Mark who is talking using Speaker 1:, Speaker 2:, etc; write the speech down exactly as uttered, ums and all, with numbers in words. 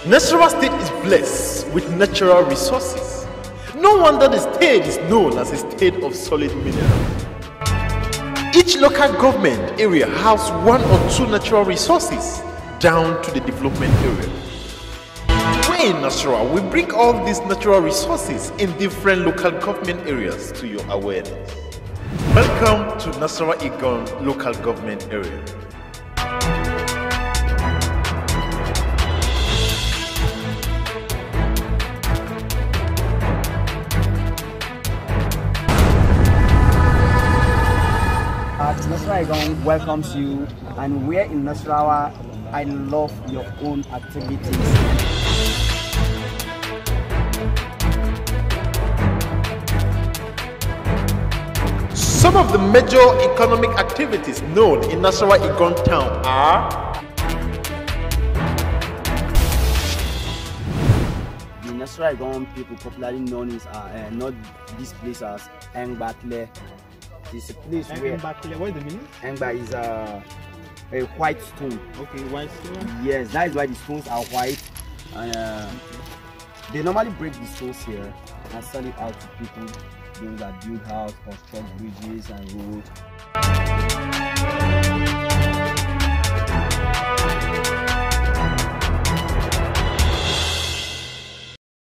Speaker 1: Nasarawa State is blessed with natural resources. No wonder the state is known as a state of solid minerals. Each local government area has one or two natural resources down to the development area. Where in Nasarawa, we bring all these natural resources in different local government areas to your awareness. Welcome to Nasarawa Eggon local government area.
Speaker 2: Nasarawa Eggon welcomes you, and where in Nasarawa, I love your own activities.
Speaker 1: Some of the major economic activities known in Nasarawa Eggon town are
Speaker 2: the Nasarawa Eggon people popularly known as uh, uh, not this place as Engbatle. It's a place
Speaker 3: Eng
Speaker 2: where
Speaker 3: Batle, what is the meaning?
Speaker 2: Engba is a, a white stone.
Speaker 3: Okay, white stone.
Speaker 2: Yes, that is why the stones are white, and uh, they normally break the stones here and sell it out to people, those that build houses, construct bridges and roads.